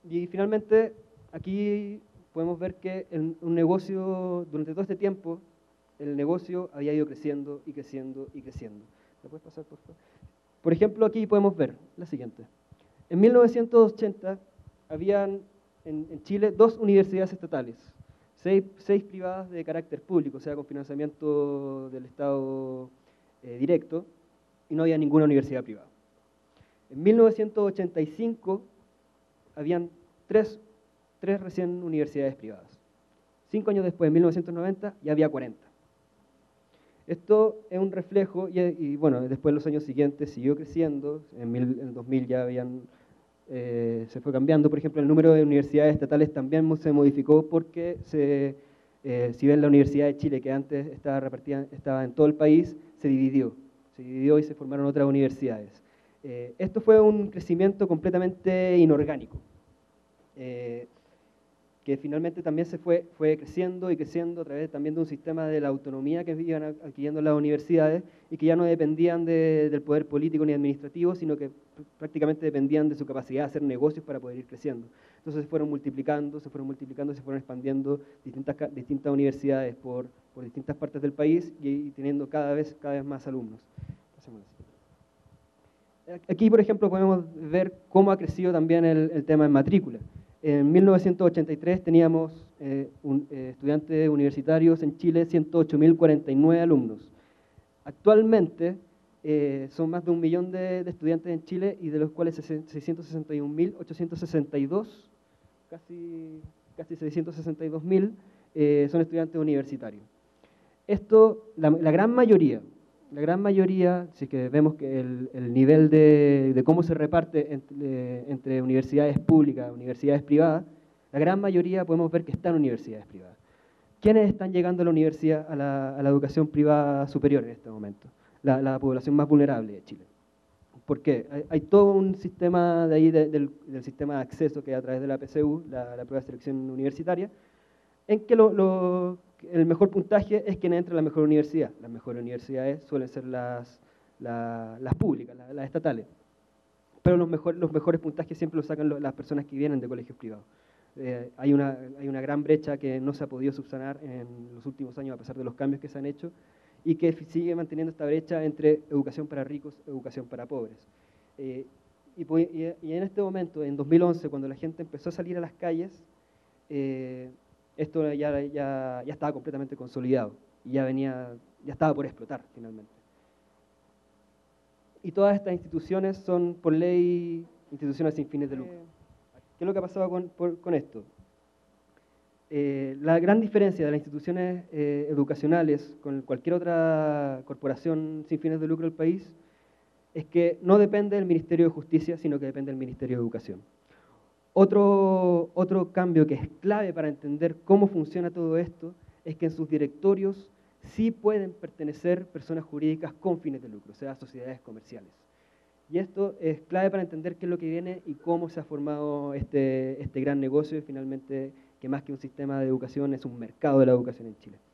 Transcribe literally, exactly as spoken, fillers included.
Y finalmente, aquí podemos ver que el, un negocio, durante todo este tiempo, el negocio había ido creciendo y creciendo y creciendo. ¿Me puedes pasar, por favor? Por ejemplo, aquí podemos ver la siguiente. En mil novecientos ochenta, habían en, en Chile dos universidades estatales, seis, seis privadas de carácter público, o sea, con financiamiento del Estado eh, directo, y no había ninguna universidad privada. En mil novecientos ochenta y cinco, habían tres, tres recién universidades privadas. Cinco años después, en mil novecientos noventa, ya había cuarenta. Esto es un reflejo, y, y bueno, después en los años siguientes siguió creciendo, en, mil, en el dos mil ya habían, eh, se fue cambiando, por ejemplo, el número de universidades estatales también se modificó porque, se, eh, si bien la Universidad de Chile, que antes estaba repartida, estaba en todo el país, se dividió, se dividió y se formaron otras universidades. Eh, esto fue un crecimiento completamente inorgánico, eh, que finalmente también se fue, fue creciendo y creciendo a través también de un sistema de la autonomía que iban adquiriendo las universidades y que ya no dependían de, del poder político ni administrativo, sino que prácticamente dependían de su capacidad de hacer negocios para poder ir creciendo. Entonces se fueron multiplicando, se fueron multiplicando, se fueron expandiendo distintas, distintas universidades por, por distintas partes del país y, y teniendo cada vez, cada vez más alumnos. Aquí, por ejemplo, podemos ver cómo ha crecido también el, el tema de matrícula. En mil novecientos ochenta y tres teníamos eh, un, eh, estudiantes universitarios en Chile, ciento ocho mil cuarenta y nueve alumnos. Actualmente eh, son más de un millón de, de estudiantes en Chile y de los cuales seiscientos sesenta y un mil ochocientos sesenta y dos, casi, casi seiscientos sesenta y dos mil, eh, son estudiantes universitarios. Esto, la, la gran mayoría, la gran mayoría, si es que vemos que el, el nivel de, de cómo se reparte entre, entre universidades públicas, universidades privadas, la gran mayoría podemos ver que están en universidades privadas. ¿Quiénes están llegando a la universidad, a la, a la educación privada superior en este momento? La, la población más vulnerable de Chile. ¿Por qué? Hay, hay todo un sistema de ahí de, del, del sistema de acceso que es a través de la P S U, la, la prueba de selección universitaria, en que lo, lo, el mejor puntaje es quien entra a la mejor universidad. Las mejores universidades suelen ser las, las, las públicas, las, las estatales. Pero los, mejor, los mejores puntajes siempre los sacan las personas que vienen de colegios privados. Eh, hay, una, hay una gran brecha que no se ha podido subsanar en los últimos años a pesar de los cambios que se han hecho y que sigue manteniendo esta brecha entre educación para ricos y educación para pobres. Eh, y, y, y en este momento, en dos mil once, cuando la gente empezó a salir a las calles, eh, esto ya, ya, ya estaba completamente consolidado y ya, venía, ya estaba por explotar finalmente. Y todas estas instituciones son por ley instituciones sin fines de lucro. ¿Qué es lo que ha pasado con, por, con esto? Eh, la gran diferencia de las instituciones eh, educacionales con cualquier otra corporación sin fines de lucro del país es que no depende del Ministerio de Justicia, sino que depende del Ministerio de Educación. Otro, otro cambio que es clave para entender cómo funciona todo esto es que en sus directorios sí pueden pertenecer personas jurídicas con fines de lucro, o sea, sociedades comerciales. Y esto es clave para entender qué es lo que viene y cómo se ha formado este, este gran negocio y finalmente que más que un sistema de educación es un mercado de la educación en Chile.